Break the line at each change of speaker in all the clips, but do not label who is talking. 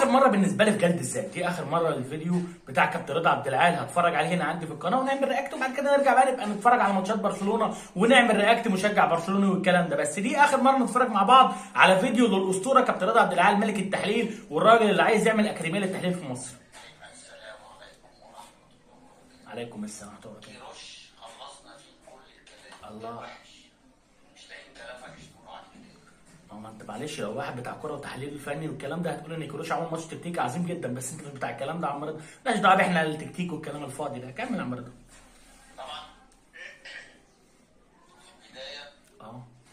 اخر مره بالنسبه لي في جلد الذات، دي اخر مره الفيديو بتاع كابتن رضا عبد العال هتفرج عليه هنا عندي في القناه ونعمل رياكت، وبعد كده نرجع بقى نبقى نتفرج على ماتشات برشلونه ونعمل رياكت مشجع برشلوني والكلام ده. بس دي اخر مره نتفرج مع بعض على فيديو للاسطوره كابتن رضا عبد العال ملك التحليل والراجل اللي عايز يعمل اكاديميه للتحليل في مصر.
السلام عليكم ورحمة الله وبركاته.
عليكم السلام ورحمه الله وبركاته.
كيروش خلصنا في كل الكلام.
الله.
مش لاقيين كلامك يشكروا عليك.
ما انت معلش لو واحد بتاع كوره وتحليل الفني والكلام ده هتقول ان كيروش عمل ماتش تكتيكي عظيم جدا، بس انت مش بتاع الكلام ده يا عم رضا. مالناش دعوه احنا التكتيك والكلام الفاضي ده. كمل يا عم رضا.
طبعا في البداية ده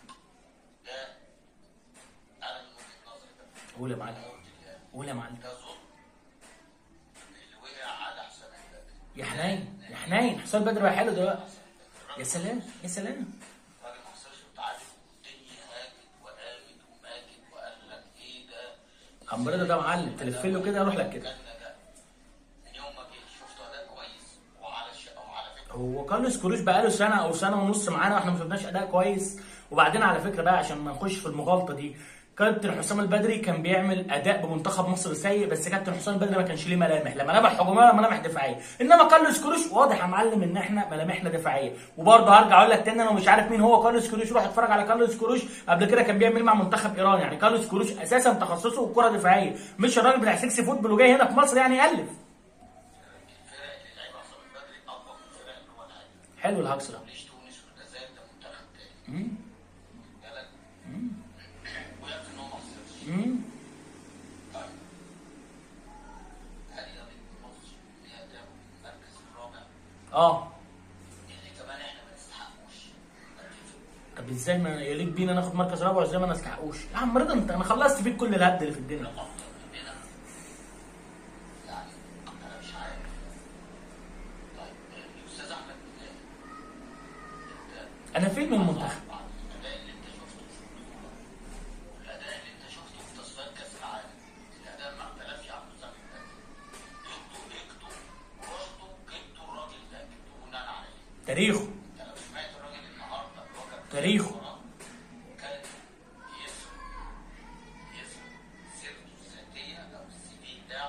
أنا من وجهة نظري بقى.
قول يا معلم. قول يا معلم.
ده ظلم اللي وقع على حسام البدري.
يا حنين يا حنين، حسام بدري بقى حلو دلوقتي. يا سلام يا سلام.
الراجل ما خسرش وتعادل والدنيا هاجت وقامت وماجت وقال لك ايه ده؟
عم رضا ده معلم، تلف له كده يروح لك كده.
من يوم ما جه شفت اداء كويس وعلى فكره
هو كارلوس كيروش بقى له سنه او سنه ونص معانا واحنا ما شفناش اداء كويس. وبعدين على فكره بقى عشان ما نخش في المغالطه دي، كابتن حسام البدري كان بيعمل اداء بمنتخب مصر سيء، بس كابتن حسام البدري ما كانش ليه ملامح، لا ملامح هجوميه ولا ملامح دفاعيه. انما كارلوس كيروش واضح يا معلم ان احنا ملامحنا دفاعيه. وبرضه هرجع اقول لك تاني، انا مش عارف مين هو كارلوس كيروش. روح اتفرج على كارلوس كيروش قبل كده كان بيعمل مع منتخب ايران. يعني كارلوس كيروش اساسا تخصصه الكره دفاعيه، مش الراجل بتاع 6 فوتبول وجاي هنا في مصر يعني يالف.
الفرق اللي لعبها حسام البدري اقوى من الفرق اللي هو لعبها.
حلو الهجص ده.
ليش تونس والجزائر ده منتخب تاني. بالك؟ ويكفي ان هو ما خسرش. طيب هل يليق بمصر ان هي تاخد المركز الرابع؟ اللي كمان احنا ما نستحقوش.
طب ازاي ما يليق بينا ناخد مركز رابع وازاي ما نستحقوش؟ يا عم رضا انت انا خلصت فيك كل الهبد اللي في الدنيا.
افضل مننا يعني انا مش عارف. طيب الاستاذ احمد مجاهد
انا فين من المنتخب؟
الاداء اللي انت شفته في البطوله والاداء اللي انت شفته في تصفيات كاس العالم، الاداء ما اختلفش عن حسام البدري. جبتوا ورحتوا جبتوا الراجل ده، جبتوه بناء على ايه؟
تاريخه.
انت لو سمعت الراجل النهارده اللي هو كان
تاريخه.
كان يسرق سيرته الذاتيه او السي في بتاعه.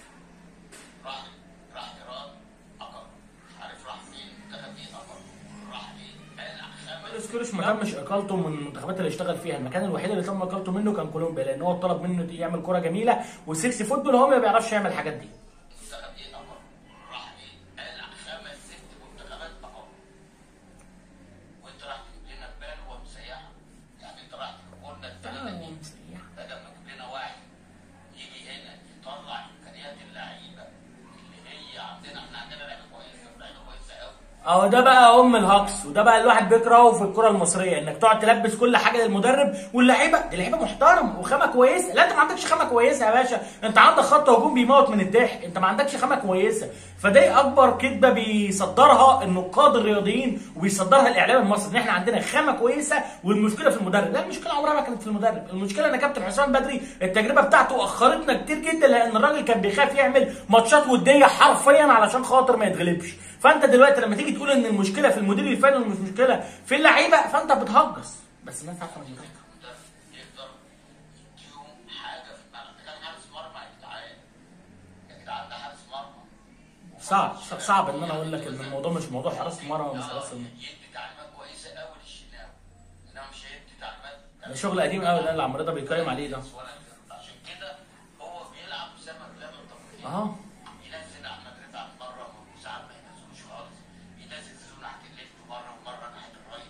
راح ايران اقر، مش عارف راح فين، منتخب ايه اقر، راح ايه؟ قلع
كارلوس كيروش ما تمش اقالته من المنتخبات اللي اشتغل فيها. المكان الوحيد اللي تم اقالته منه كان كولومبيا، لان هو طلب منه يعمل كوره جميله و6 فوتبول هو ما بيعرفش يعمل الحاجات دي.
منتخب ايه اقر؟ راح ايه؟ قلع 5 6 منتخبات اقر. وانت راح تجيب لنا بال ومسيحه. يعني انت راح تجيب لنا الثلاثه دي بدل ما تجيب لنا واحد يجي هنا يطلع امكانيات اللعيبه اللي هي عندنا. احنا عندنا لعيبه كويسه ولعيبه كويسه قوي.
اهو ده بقى الهجص، وده بقى الواحد بيكرهه في الكره المصريه، انك تقعد تلبس كل حاجه للمدرب واللعيبه. دي لعيبه محترمه وخامه كويسه. لا انت ما عندكش خامه كويسه يا باشا، انت عندك خط هجوم بيموت من الضحك، انت ما عندكش خامه كويسه. فده اكبر كذبه بيصدرها النقاد الرياضيين وبيصدرها الاعلام المصري، ان احنا عندنا خامه كويسه والمشكله في المدرب. لا المشكله عمرها ما كانت في المدرب، المشكله ان كابتن حسام بدري التجربه بتاعته اخرتنا كتير جدا، لان الراجل كان بيخاف يعمل ماتشات وديه حرفيا علشان خاطر ما يتغلبش. فانت دلوقتي لما تيجي تقول ان المشكله في المدير الفني ومش مشكله في اللعيبه فانت بتهجص. بس الناس عارفه ان
المدرب يقدر يديهم حاجه في الملعب. ده كان حارس مرمى يا جدعان. يا جدعان ده حارس مرمى.
صعب ان انا اقول لك ان الموضوع مش موضوع حراسه مرمى ومش حراسه مرمى.
يدي تعليمات كويسه قوي للشناوي، انما مش هيدي تعليمات.
ده شغل قديم قوي ده اللي عم رضا بيتكلم عليه ده.
عشان كده هو بيلعب زي ما بيعمل طبيعي. ينزل احمد رفعت مره وساعات ما ينزلوش خالص، ينزل زيزو ناحيه الليفت مره ومره ناحيه الرايت.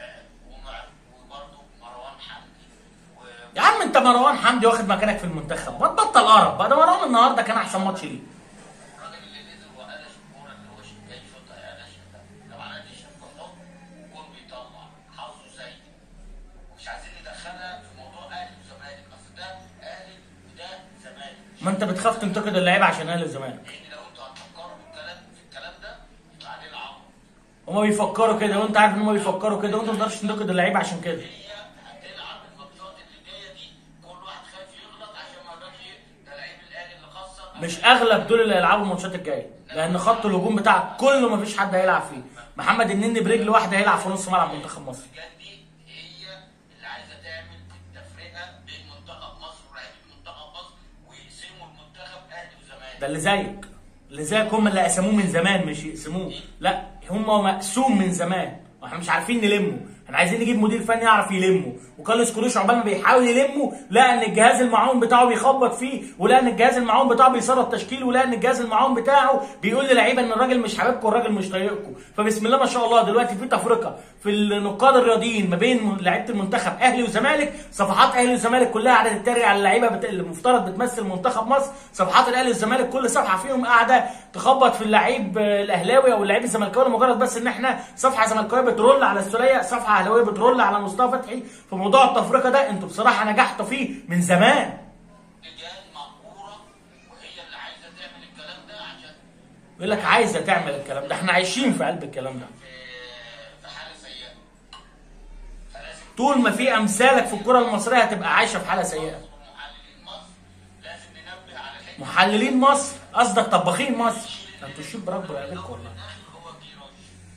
وبرده مروان حمدي
يا عم انت مروان حمدي واخد مكانك في المنتخب، ما تبطل قرف بقى. ده مروان النهارده كان احسن ماتش ليه.
الراجل اللي نزل وقلش الكوره اللي هو جاي يشوطها يا قلش ده، لو على قد شاف بحط جول بيطلع حظه زي مش عايزين ندخلها في موضوع اهلي وزمالك. اصل ده اهلي وده زمالك.
ما انت بتخاف تنتقد اللعيبه عشان اهلي والزمالك.
لان لو انتوا هتفكروا في الكلام ده يبقى عليه العمر.
هما بيفكروا كده وانت عارف ان هما بيفكروا كده، وانت ما تقدرش تنتقد اللعيبه عشان كده.
هي هتلعب الماتشات اللي جايه دي كل واحد خايف يغلط عشان ما يقولكش ده لعيب الاهلي اللي خسر.
مش اغلب دول اللي هيلعبوا الماتشات الجايه، لان خط الهجوم بتاعك كله ما فيش حد هيلعب فيه. محمد النني برجل واحده هيلعب في نص ملعب منتخب مصر.
دي هي اللي عايزه تعمل التفرقه بين منتخب مصر ولاعيبه منتخب مصر ويقسموا
ده اللي زيك، اللي زيك هم اللي قسموه من زمان مش يقسموه، لا هم مقسوم من زمان واحنا مش عارفين نلمه. احنا عايزين نجيب مدير فني يعرف يلمه، وكارلوس كروش عقبال ما بيحاول يلمه لقى ان الجهاز المعاون بتاعه بيخبط فيه، ولقى ان الجهاز المعاون بتاعه بيسرب تشكيل، ولقى ان الجهاز المعاون بتاعه بيقول للعيبه ان الراجل مش حاببكم والراجل مش طايقكم. فبسم الله ما شاء الله دلوقتي في تفرقه في النقاد الرياضيين ما بين لعيبه المنتخب اهلي وزمالك. صفحات اهلي والزمالك كلها قاعده تتريق على اللعيبه اللي المفترض بتمثل منتخب مصر. صفحات الاهلي والزمالك كل صفحه فيهم قاعده تخبط في اللعيب الاهلاوي او اللعيب الزملكاوي لمجرد بس ان احنا صفحه زملكاويه بترول على السوليه، صفحه اهلاويه بترول على مصطفى فتحي. في موضوع التفرقه ده انتوا بصراحه نجحتوا فيه من زمان.
لجان مقبوره وهي اللي عايزه تعمل الكلام ده عشان
يقول لك عايزه تعمل الكلام ده، احنا عايشين في قلب الكلام ده.
في حاله سيئه. فلازم
طول ما في امثالك في الكره المصريه هتبقى عايشه في حاله سيئه.
محللين مصر لازم ننبه على الحته.
محللين مصر قصدك طباخين مصر؟ انتوا الشيب بربر عليكم والله.
هو كيروش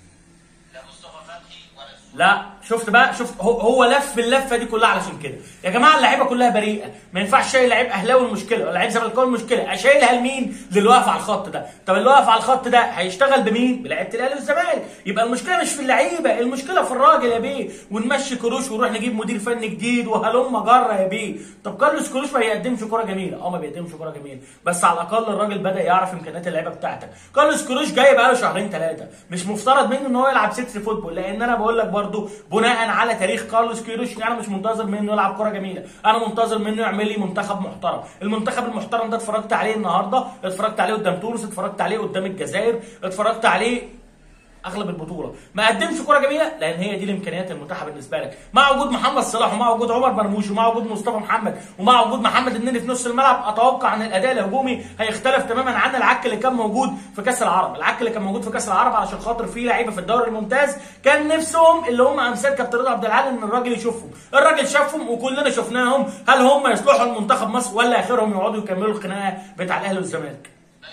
لا مصطفى فتحي ولا السوري.
لا شفت بقى، شفت هو لف اللفه دي كلها علشان كده. يا جماعه اللعيبه كلها بريئه، ما ينفعش شايل لعيب اهلاوي المشكله ولا لعيب زملكاوي المشكله، اشيلها لمين؟ للي واقف على الخط ده. طب اللي واقف على الخط ده هيشتغل بمين؟ بلعيبه الاهلي والزمالك. يبقى المشكله مش في اللعيبه، المشكله في الراجل يا بيه. ونمشي كروش ونروح نجيب مدير فني جديد وهلم جره يا بيه. طب كارلوس كروش ما بيقدمش كوره جميله، ما بيقدمش كوره جميله، بس على الاقل الراجل بدا يعرف امكانيات اللعيبه بتاعتك. كارلوس كروش جاي بقاله شهرين ثلاثه، مش مفترض منه ان هو يلعب 6 فوتبول، لان انا بقول لك برده بناء على تاريخ كارلوس كيروش انا مش منتظر منه يلعب كوره جميله، انا منتظر منه يعمل لي منتخب محترم. المنتخب المحترم ده اتفرجت عليه النهارده، اتفرجت عليه قدام تونس، اتفرجت عليه قدام الجزائر، اتفرجت عليه اغلب البطوله. ما قدمش كوره جميله لان هي دي الامكانيات المتاحه بالنسبه لك، مع وجود محمد صلاح ومع وجود عمر مرموش ومع وجود مصطفى محمد ومع وجود محمد النني في نص الملعب. اتوقع ان الاداء الهجومي هيختلف تماما عن العك اللي كان موجود في كاس العرب. العك اللي كان موجود في كاس العرب علشان خاطر في لعيبه في الدوري الممتاز كان نفسهم اللي هم امثال كابتن رضا عبد العال ان الراجل يشوفهم. الراجل شافهم وكلنا شفناهم. هل هم يصلحوا لمنتخب مصر ولا اخرهم يقعدوا يكملوا الخناقه بتاع الاهلي والزمالك؟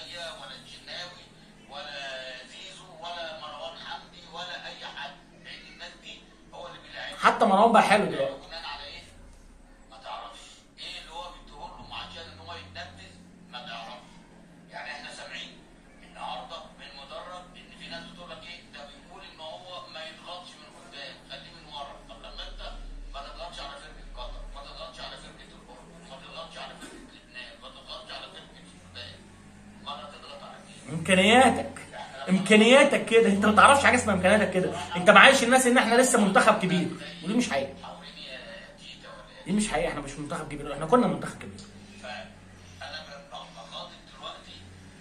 حتى مروان بقى حلو دلوقتي.
بناء على ايه؟ ما تعرفش. ايه اللي هو بيديهولهم عشان ان هو يتنفذ؟ ما تعرفش. يعني احنا سامعين النهارده من مدرب ان في ناس بتقول لك ايه؟ ده بيقول ان هو ما يضغطش من قدام، خليه من ورا. طب لما انت ما تضغطش على فرقه قطر، ما تضغطش على فرقه الاردن، ما تضغطش على فرقه لبنان، ما تضغطش على فرقه السودان، ما تضغط على مين؟
امكانياتك كده، انت ما تعرفش حاجه اسمها امكانياتك كده. انت معايش الناس ان احنا لسه منتخب كبير، ودي مش حقيقه. دي مش حقيقه، احنا مش منتخب كبير، احنا كنا منتخب كبير.
فانا بخاطب دلوقتي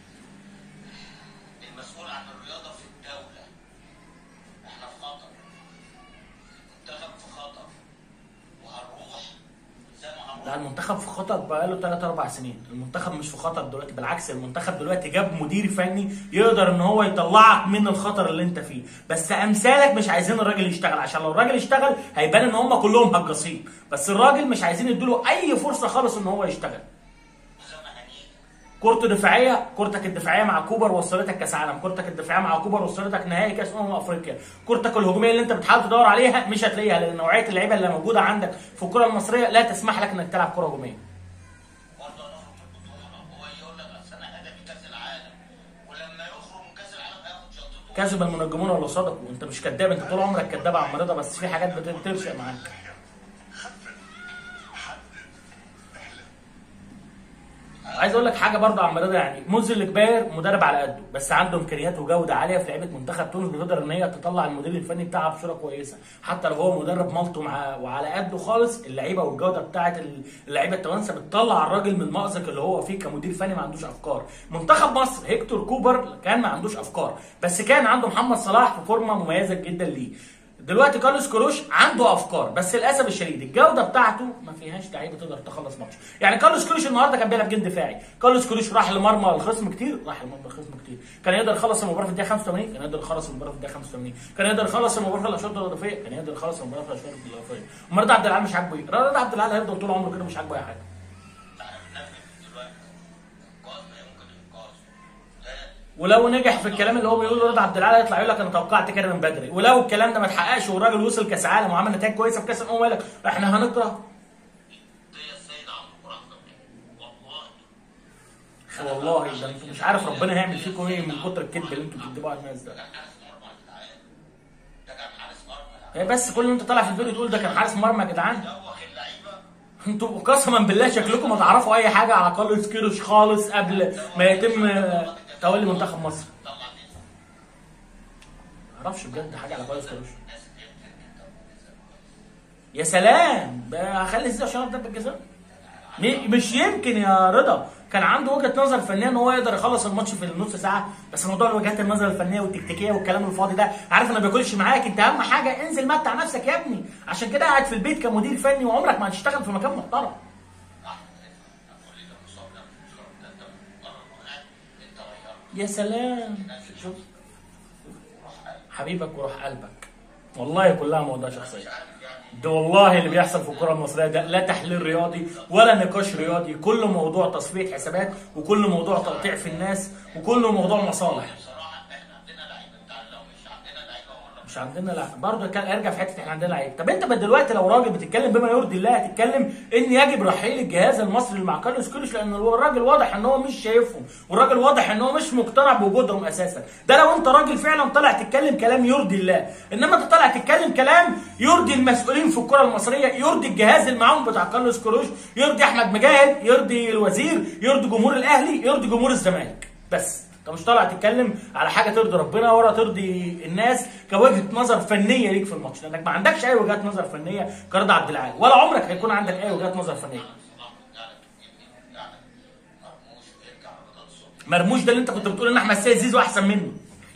المسؤول عن الرياضه في الدوله. احنا في خطر، المنتخب في خطر، وهنروح زي ما هنروح.
لا المنتخب في خطر بقاله 3 4 سنين، المنتخب مش في خطر دلوقتي، بالعكس المنتخب دلوقتي جاب مدير فني يقدر ان هو يطلعك من الخطر اللي انت فيه، بس امثالك مش عايزين الراجل يشتغل، عشان لو الراجل اشتغل هيبان ان هم كلهم هجاصين، بس الراجل مش عايزين يديله اي فرصه خالص ان هو يشتغل. كورته دفاعيه، كورتك الدفاعيه مع كوبر وصلتك كاس عالم، كورتك الدفاعيه مع كوبر وصلتك نهائي كاس افريقيا، كورتك الهجوميه اللي انت بتحاول تدور عليها مش هتلاقيها، لان نوعيه اللعيبه اللي موجوده عندك في الكره المصريه لا تسمح لك انك تلعب كره هجوميه.
برضه هنخرج من البطوله، هو يقول لك اصل انا هدفي كاس العالم، ولما يخرج من كاس العالم هياخد شنطته.
كذب المنجمون ولا صدقوا؟ انت مش كذاب، انت طول عمرك كذاب يا عم رضا، بس في حاجات بترشق معاك. عايز اقول لك حاجه برضه يا عم رضا، يعني منذر الكبير مدرب على قده، بس عنده امكانيات وجوده عاليه في لعيبه منتخب تونس، بتقدر ان هي تطلع المدير الفني بتاعها بصوره كويسه، حتى لو هو مدرب مالطو معاه وعلى قده خالص، اللعيبه والجوده بتاعه اللعيبه التوانسه بتطلع الراجل من المأزق اللي هو فيه كمدير فني ما عندوش افكار. منتخب مصر هيكتور كوبر كان ما عندوش افكار، بس كان عنده محمد صلاح في فورمه مميزه جدا ليه. دلوقتي كارلوس كروش عنده افكار، بس للاسف الشديد الجوده بتاعته ما فيهاش لعيبه تقدر تخلص ماتش. يعني كارلوس كروش النهارده كان بيلعب جيم دفاعي، كارلوس كروش راح لمرمى الخصم كتير، كان يقدر يخلص المباراه في الدقيقه 85، كان يقدر يخلص المباراه في الدقيقه 85، كان يقدر يخلص المباراه في الاشواط الاضافيه، كان يقدر يخلص المباراه في الاشواط الاضافيه. امال رضا عبد العال مش عاجبه ايه؟ رضا عبد العال هيفضل طول عمره كده مش عاجبه اي حاجه. ولو نجح في الكلام اللي هو بيقوله رضا عبد العال هيطلع يقول لك انا توقعت كده من بدري، ولو الكلام ده ما اتحققش والراجل وصل كاس عالم وعمل نتائج كويسه في كاس الامم يقول لك احنا هنكره. والله ده انتوا مش عارف ربنا هيعمل فيكم ايه من كتر الكذب اللي انتوا بتكذبوه على الناس ده.
كان حارس مرمى يا جدعان، ده كان حارس مرمى.
هي بس كل اللي انت طالع في الفيديو تقول ده كان حارس مرمى يا جدعان.
دوخ اللعيبه.
انتوا قسما بالله شكلكم ما تعرفوا اي حاجه على كارلوس كيروش خالص قبل ما يتم تولي منتخب مصر.
طلع دي
ما اعرفش بجد حاجه على كارلوس كيروش.
الناس اللي هي بتركب ضربة جزاء.
يا سلام، هخلي ازاي عشان ضربه الجزاء؟ مش يمكن يا رضا كان عنده وجهه نظر فنيه ان هو يقدر يخلص الماتش في النص ساعه، بس موضوع وجهات النظر الفنيه والتكتيكيه والكلام الفاضي ده عارف انا ما بياكلش معاك. انت اهم حاجه انزل متع نفسك يا ابني، عشان كده قاعد في البيت كمدير فني وعمرك ما هتشتغل في مكان محترم. يا سلام، شوف حبيبك وروح قلبك، والله كلها موضوع شخصيه. ده والله اللي بيحصل في الكره المصريه ده لا تحليل رياضي ولا نقاش رياضي، كله موضوع تصفيه حسابات وكل موضوع تقطيع في الناس وكل موضوع مصالح.
بصراحه احنا عندنا لعيبه، انت لو مش عندنا لعيبه والله
مش عندنا لعيبه برضه كان ارجع في حته احنا عندنا لعيبه. طب انت دلوقتي لو راجل بتتكلم بما يرضي الله هتتكلم ان يجب رحيل الجهاز المصري اللي مع كارلوس كيروش، لان الراجل واضح ان هو مش شايفهم والراجل واضح ان هو مش مقتنع بوجودهم اساسا. ده لو انت راجل فعلا طالع تتكلم كلام يرضي الله، انما انت طالع تتكلم كلام يرضي المسؤولين في الكره المصريه، يرضي الجهاز اللي معاهم بتاع كارلوس كيروش، يرضي احمد مجاهد، يرضي الوزير، يرضي جمهور الاهلي، يرضي جمهور الزمالك. بس انت مش طالع تتكلم على حاجه ترضي ربنا ولا ترضي الناس كوجهه نظر فنيه ليك في الماتش، لانك ما عندكش اي وجهات نظر فنيه كرضا عبد العال، ولا عمرك هيكون عندك اي وجهات نظر فنيه. مرموش ده اللي انت كنت بتقول ان احمد سيد زيزو احسن منه.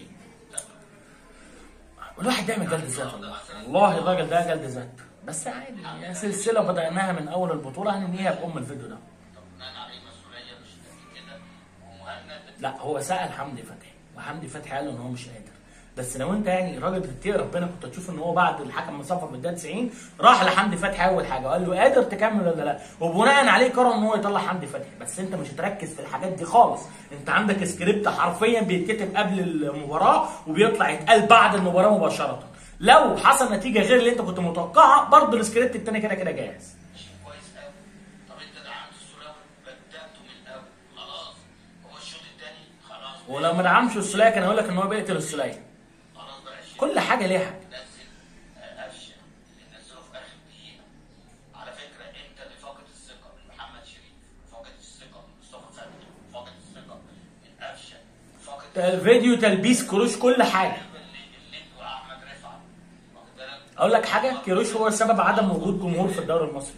الواحد دايما جلد ذات، والله الراجل ده جلد ذات، بس عادي سلسله بدأناها من اول البطوله هننهيها بام الفيديو ده. لا هو سأل حمدي فتحي وحمدي فتحي قال له ان هو مش قادر، بس لو انت يعني راجل بتتقي ربنا كنت هتشوف ان هو بعد الحكم ما صفر من الدقيقه 90 راح لحمدي فتحي اول حاجه وقال له قادر تكمل ولا لا، وبناء عليه قرر ان هو يطلع حمدي فتحي. بس انت مش هتركز في الحاجات دي خالص، انت عندك سكريبت حرفيا بيتكتب قبل المباراه وبيطلع يتقال بعد المباراه مباشره. لو حصل نتيجه غير اللي انت كنت متوقعها برضه السكريبت الثاني كده كده جاهز. ولو ما دعمش السوليه كان هيقول لك ان هو بيقتل السوليه. كل حاجه ليها حاجه.
نزل قفشه اللي نزله في اخر دقيقه. على فكره انت اللي فاقد الثقه من محمد شريف، فاقد الثقه من مصطفى فتحي، فاقد الثقه من قفشه، فاقد
الفيديو تلبيس كروش كل حاجه.
اللي واحمد رفعت. واخد بالك؟
اقول لك حاجه، كروش هو سبب عدم وجود جمهور في الدوري المصري.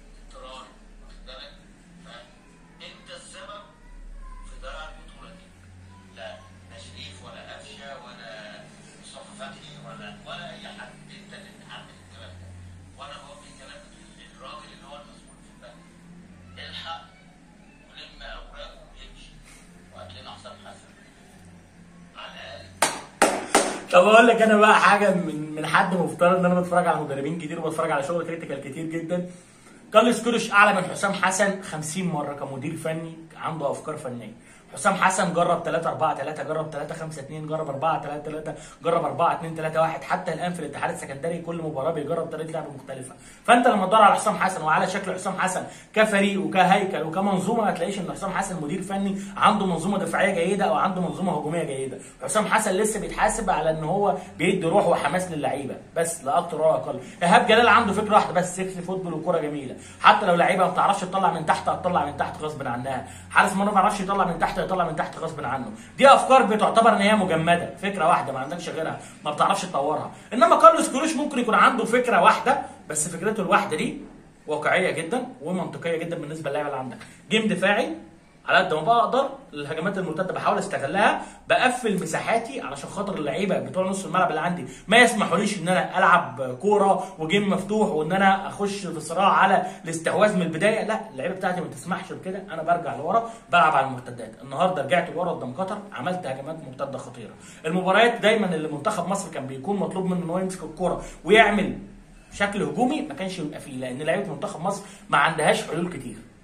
طب اقول لك انا بقى حاجه من حد مفترض ان انا بتفرج على مدربين كتير وبتفرج على شغل كريتيكال كتير جدا. كارلوس كيروش اعلى من حسام حسن 50 مره كمدير فني عنده افكار فنيه. حسام حسن جرب 3-4-3، جرب 3-5-2، جرب 4-3-3، جرب 4-2-3-1، حتى الان في الاتحاد السكندري كل مباراه بيجرب طريقه لعب مختلفه. فانت لما تدور على حسام حسن وعلى شكل حسام حسن كفريق وكهيكل وكمنظومه ما تلاقيش ان حسام حسن مدير فني عنده منظومه دفاعيه جيده او عنده منظومه هجوميه جيده. حسام حسن لسه بيتحاسب على ان هو بيدي روح وحماس للعيبه بس لا اكتر ولا اقل. ايهاب جلال عنده فكره واحده بس، سكسي فوتبول وكوره جميله، حتى لو لعيبه ما بتعرفش تطلع من تحت هتطلع من تحت غصب عنها، حارس مرمى ما بيعرفش يطلع من تحت هيطلع من تحت غصب عنه. دي افكار بتعتبر ان هي مجمده، فكره واحده ما عندكش غيرها ما بتعرفش تطورها. انما كارلوس كيروش ممكن يكون عنده فكره واحده بس فكرته الواحده دي واقعيه جدا ومنطقيه جدا بالنسبه للاعب اللي عندك. جيم دفاعي على قد ما بقدر، الهجمات المرتده بحاول استغلها، بقفل مساحاتي علشان خاطر اللعيبه بتوع نص الملعب اللي عندي ما يسمحوليش ان انا العب كوره وجيم مفتوح وان انا اخش في صراع على الاستحواذ من البدايه. لا، اللعيبه بتاعتي ما تسمحش بكده، انا برجع لورا بلعب على المرتدات. النهارده رجعت لورا قدام قطر عملت هجمات مرتده خطيره. المباريات دايما اللي منتخب مصر كان بيكون مطلوب منه ان هو يمسك الكوره ويعمل شكل هجومي ما كانش بيبقى فيه، لان لعيبه منتخب مصر ما عندهاش حلول كتير،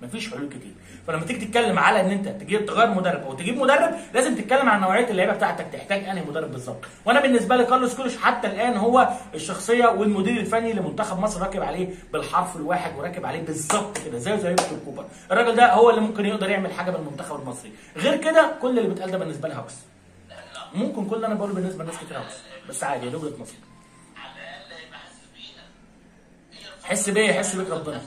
مفيش حلول كتير. فلما تيجي تتكلم على ان انت تجيب تغير مدرب او تجيب مدرب، لازم تتكلم عن نوعيه اللعيبه بتاعتك، تحتاج انهي مدرب بالظبط. وانا بالنسبه لي كارلوس كيروش حتى الان هو الشخصيه والمدير الفني لمنتخب مصر، راكب عليه بالحرف الواحد وراكب عليه بالظبط كده زي فيكتور كوبر. الراجل ده هو اللي ممكن يقدر يعمل حاجه بالمنتخب المصري، غير كده كل اللي بيتقال ده بالنسبه لي هوكس. ممكن كل اللي انا بقوله بالنسبه لناس كتير هوكس، بس عادي دي وجهه نظري.
على الاقل هيبقى حاسس بينا.
حس بيا يحس بيك ربنا.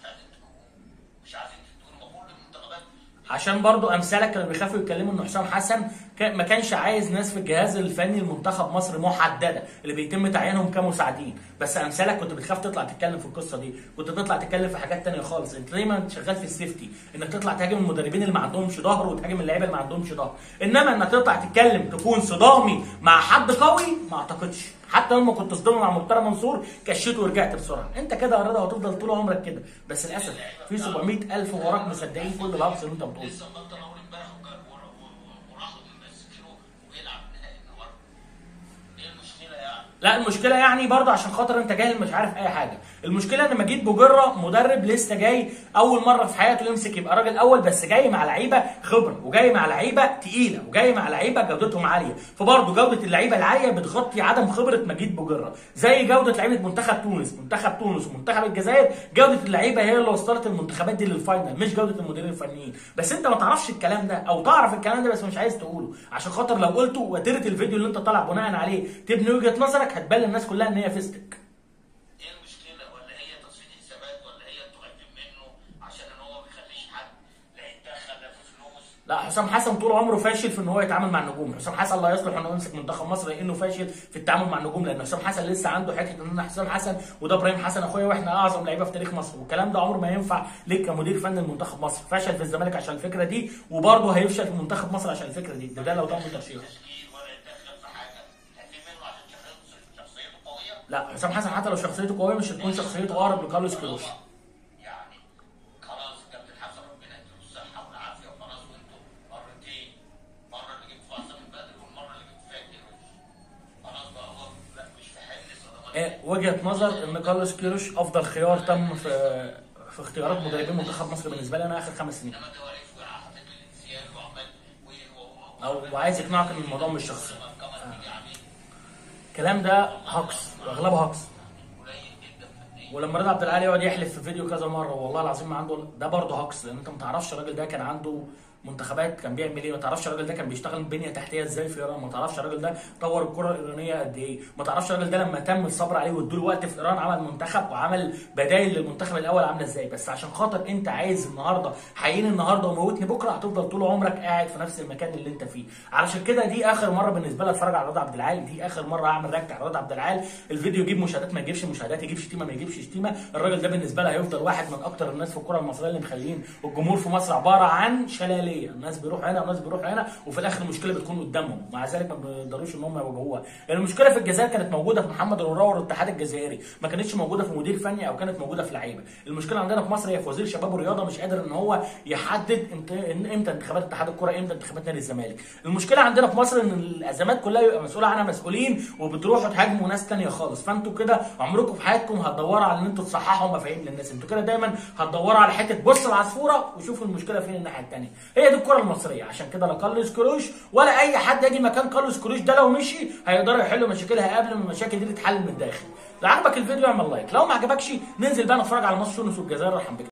مش عايزين تدوا المفروض المنتخبات.
عشان برضو امثالك كانوا بيخافوا يتكلموا ان حسام حسن ما كانش عايز ناس في الجهاز الفني لمنتخب مصر محدده اللي بيتم تعيينهم كمساعدين، بس امثالك كنت بتخاف تطلع تتكلم في القصه دي، كنت تطلع تتكلم في حاجات ثانيه خالص. انت دايما شغال في السيفتي، انك تطلع تهاجم المدربين اللي ما عندهمش ظهر وتهاجم اللعيبه اللي ما عندهمش ظهر، انما انك تطلع تتكلم تكون صدامي مع حد قوي ما اعتقدش. حتى لما كنت صدامي مع مرتضى منصور كشيت ورجعت بسرعه. انت كده يا رضا هتفضل طول عمرك كده، بس للاسف في 700,000 وراك مصدقين كل الهجص اللي انت بتقوله.
لسه بطل اول امبارح وراحوا مسكينه ويلعب نهائي النهارده. ايه المشكله يعني؟
لا المشكله يعني برضه عشان خاطر انت جاهل مش عارف اي حاجه. المشكله ان مجيد بوجره مدرب لسه جاي اول مره في حياته يمسك يبقى راجل اول، بس جاي مع لعيبه خبره وجاي مع لعيبه تقيله وجاي مع لعيبه جودتهم عاليه، فبرضه جوده اللعيبه العاليه بتغطي عدم خبره مجيد بوجره، زي جوده لعيبه منتخب تونس ومنتخب الجزائر. جوده اللعيبه هي اللي وصلت المنتخبات دي للفاينل، مش جوده المديرين الفنيين. بس انت ما تعرفش الكلام ده او تعرف الكلام ده بس مش عايز تقوله، عشان خاطر لو قلته وترت الفيديو اللي انت طالع بناء عليه تبني وجهه نظرك هتبان للناس كلها ان هي فيستك.
ايه المشكله؟ ولا هي تصفيه حسابات؟ ولا هي انتوا خايفين منه عشان ان هو ما بيخليش حد لا يتدخل لا في فلوس؟
لا حسام حسن طول عمره فاشل في ان هو يتعامل مع النجوم. حسام حسن لا يصلح انه يمسك منتخب مصر لانه فاشل في التعامل مع النجوم، لان حسام حسن لسه عنده حته ان انا حسام حسن وده ابراهيم حسن اخويا واحنا اعظم لعيبه في تاريخ مصر، والكلام ده عمره ما ينفع ليك كمدير فني لمنتخب مصر. فشل في الزمالك عشان الفكره دي، وبرضه هيفشل في منتخب مصر عشان الفكره دي، ده لو تم ترشيحه. لا حسام حسن حتى لو شخصيته قويه مش هتكون شخصيته اقرب لكارلوس كيروش.
يعني خلاص كابتن حسن ربنا يديله الصحه والعافيه وخلاص. وانتوا مرتين، مره اللي جبت فيها حسام البدري والمره اللي جبت فيها كيروش. خلاص بقى هو لا مش في حمل صدمات.
وجهه نظر ان كارلوس كيروش افضل خيار تم في اختيارات مدربين منتخب مصر بالنسبه لي انا اخر 5 سنين.
انما ده واقف وحاطط الانسياب وعمال
وعايز يقنعك ان الموضوع مش شخصي. الكلام ده هكس واغلبه هكس. ولما رضا عبد العال يقعد يحلف في فيديو كذا مره والله العظيم ما عنده، ده برضه هكس، لان انت ما تعرفش الراجل ده كان عنده منتخبات كان بيعمل ايه، ما تعرفش الراجل ده كان بيشتغل بنيه تحتيه ازاي في ايران، ما تعرفش الراجل ده طور الكره الايرانيه قد ايه، ما تعرفش الراجل ده لما تم الصبر عليه وادوا له وقت في ايران عمل منتخب وعمل بدايل للمنتخب الاول عامله ازاي. بس عشان خاطر انت عايز النهارده حقيقي النهارده وموتني بكره، هتفضل طول عمرك قاعد في نفس المكان اللي انت فيه. علشان كده دي اخر مره بالنسبه لي اتفرج على رضا عبد العال، دي اخر مره اعمل رياكت على رضا عبد العال. الفيديو يجيب مشاهدات ما يجيبش مشاهدات، يجيب شتيمه ما يجيبش شتيمه، الراجل ده بالنسبه لي هيفضل واحد من اكتر الناس في الكره المصريه اللي مخلين الجمهور في مصر عباره عن شلاليه، الناس بيروحوا هنا وناس بيروحوا هنا وفي الاخر المشكله بتكون قدامهم، مع ذلك ما بيقدروش ان هم يواجهوها. يعني المشكله في الجزائر كانت موجوده في محمد الوراور والاتحاد الجزائري، ما كانتش موجوده في مدير فني او كانت موجوده في لعيبه. المشكله عندنا في مصر هي في وزير شباب والرياضه مش قادر ان هو يحدد امتى انتخابات اتحاد الكره، امتى انتخابات نادي الزمالك. المشكله عندنا في مصر ان الازمات كلها يبقى مسؤول عنها مسؤولين وبتروحوا تهاجموا ناس ثانيه خالص، فانتوا كده عمركم في حياتكم هتدوروا على ان انتوا تصححوا مفاهيم للناس، انتوا كده دايما هتدوروا على حته بص العصفوره وشوفوا المشكله فين الناحيه الثانيه. هي دي الكره المصريه. عشان كده لا كارلوس كيروش ولا اي حد يجي مكان كارلوس كيروش ده لو مشي هيقدروا يحلوا مشاكلها قبل ما المشاكل دي تتحل من الداخل. لو عجبك الفيديو اعمل لايك، لو ما عجبكش ننزل بقى نتفرج على ماتش تونس والجزائر. رحم بك.